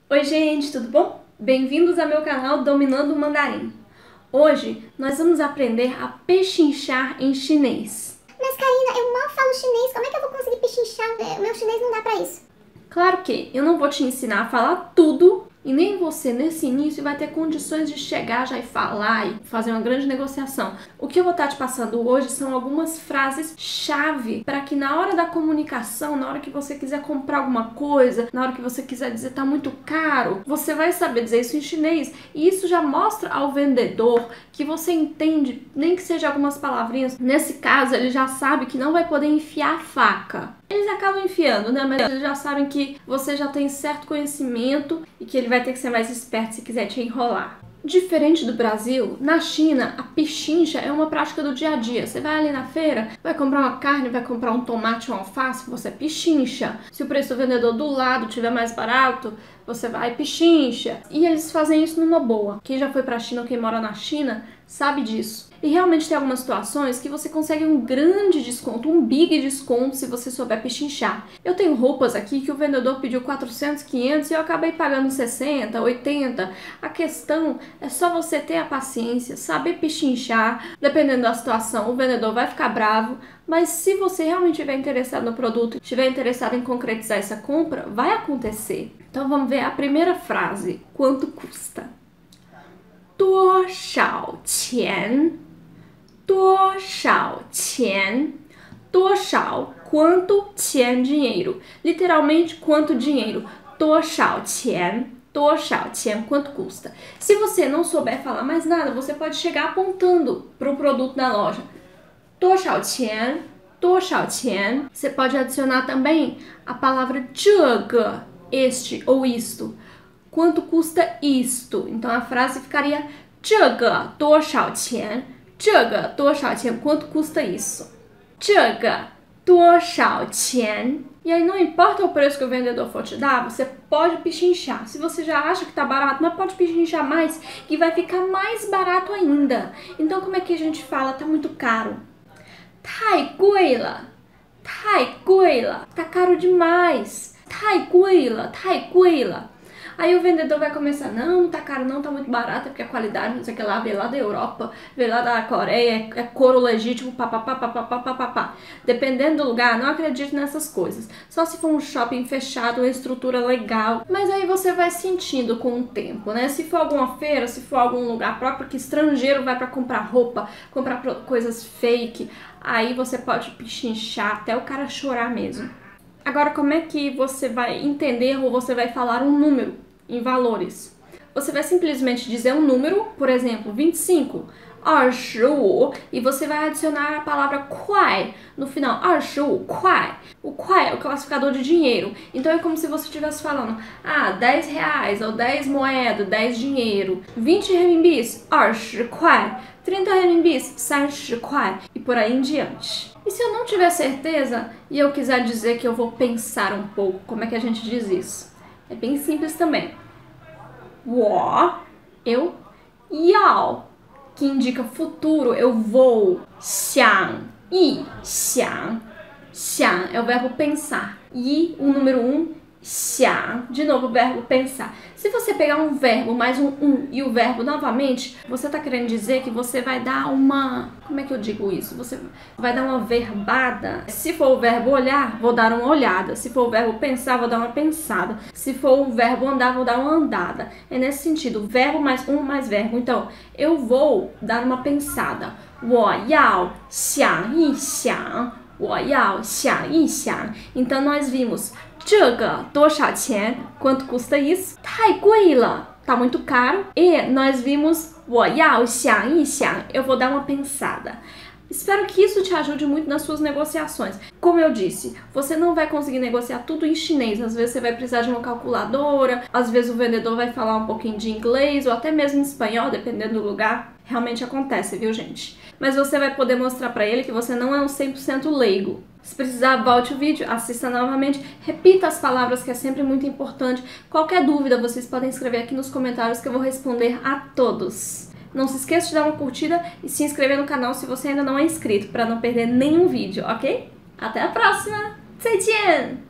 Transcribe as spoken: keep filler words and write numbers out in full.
Oi gente, tudo bom? Bem-vindos ao meu canal Dominando o Mandarim. Hoje nós vamos aprender a pechinchar em chinês. Mas Karina, eu mal falo chinês, como é que eu vou conseguir pechinchar? O meu chinês não dá pra isso. Claro que eu não vou te ensinar a falar tudo e nem você nesse início vai ter condições de chegar já e falar e fazer uma grande negociação. O que eu vou estar te passando hoje são algumas frases-chave para que na hora da comunicação, na hora que você quiser comprar alguma coisa, na hora que você quiser dizer tá muito caro, você vai saber dizer isso em chinês e isso já mostra ao vendedor que você entende, nem que seja algumas palavrinhas. Nesse caso, ele já sabe que não vai poder enfiar a faca. Eles acabam enfiando, né? Mas eles já sabem que você já tem certo conhecimento e que ele vai ter que ser mais esperto se quiser te enrolar. Diferente do Brasil, na China, a pechincha é uma prática do dia a dia. Você vai ali na feira, vai comprar uma carne, vai comprar um tomate, uma alface, você pechincha. Se o preço do vendedor do lado estiver mais barato, você vai pechincha. E eles fazem isso numa boa. Quem já foi pra China ou quem mora na China sabe disso. E realmente tem algumas situações que você consegue um grande desconto, um big desconto se você souber pechinchar. Eu tenho roupas aqui que o vendedor pediu quatrocentos, quinhentos e eu acabei pagando sessenta, oitenta. A questão é só você ter a paciência, saber pechinchar. Dependendo da situação, o vendedor vai ficar bravo, mas se você realmente estiver interessado no produto, estiver interessado em concretizar essa compra, vai acontecer. Então vamos ver a primeira frase. Quanto custa? 多少钱? 多少钱? 多少 quanto, 钱 dinheiro. Literalmente quanto dinheiro. 多少钱? 多少钱? Quanto custa? Se você não souber falar mais nada, você pode chegar apontando para o produto na loja. 多少钱? 多少钱? Você pode adicionar também a palavra 这个, este ou isto. Quanto custa isto? Então a frase ficaria 这个多少钱? 这个多少钱? Quanto custa isso? 这个多少钱? E aí não importa o preço que o vendedor for te dar, você pode pechinchar. Se você já acha que tá barato, mas pode pechinchar mais que vai ficar mais barato ainda. Então como é que a gente fala? Tá muito caro. 太贵了. 太贵了. Tá caro demais. 太贵了. 太贵了. Aí o vendedor vai começar, não, não tá caro não, tá muito barato, é porque a qualidade, não sei o que lá, veio lá da Europa, veio lá da Coreia, é, é couro legítimo, papapá, papapá, papapá. Dependendo do lugar, não acredite nessas coisas. Só se for um shopping fechado, uma estrutura legal. Mas aí você vai sentindo com o tempo, né? Se for alguma feira, se for algum lugar próprio que estrangeiro vai pra comprar roupa, comprar coisas fake, aí você pode pechinchar até o cara chorar mesmo. Agora, como é que você vai entender ou você vai falar um número em valores? Você vai simplesmente dizer um número, por exemplo, vinte e cinco, 二十五, e você vai adicionar a palavra 块 no final, 二十五块. O 块é o classificador de dinheiro, então é como se você estivesse falando, ah, dez reais, ou dez moedas, dez dinheiro, vinte renminbis, 二十块, trinta renminbis, 三十块, e por aí em diante. E se eu não tiver certeza e eu quiser dizer que eu vou pensar um pouco, como é que a gente diz isso? É bem simples também. 我, eu, 要, que indica futuro, eu vou. 想, 一, 想, 想é o verbo pensar. E o número um, 想, de novo o verbo pensar. Se você pegar um verbo mais um um e o verbo novamente, você tá querendo dizer que você vai dar uma... Como é que eu digo isso? Você vai dar uma verbada. Se for o verbo olhar, vou dar uma olhada. Se for o verbo pensar, vou dar uma pensada. Se for o verbo andar, vou dar uma andada. É nesse sentido, verbo mais um mais verbo. Então, eu vou dar uma pensada. 我要想一想. 我要想一想. Então, nós vimos 这个多少钱? Quanto custa isso? 太贵了. Tá muito caro. E nós vimos 我要想一想. Eu vou dar uma pensada. Espero que isso te ajude muito nas suas negociações. Como eu disse, você não vai conseguir negociar tudo em chinês. Às vezes você vai precisar de uma calculadora, às vezes o vendedor vai falar um pouquinho de inglês ou até mesmo em espanhol, dependendo do lugar. Realmente acontece, viu, gente? Mas você vai poder mostrar pra ele que você não é um cem por cento leigo. Se precisar, volte o vídeo, assista novamente, repita as palavras, que é sempre muito importante. Qualquer dúvida, vocês podem escrever aqui nos comentários que eu vou responder a todos. Não se esqueça de dar uma curtida e se inscrever no canal se você ainda não é inscrito, para não perder nenhum vídeo, ok? Até a próxima! 再见!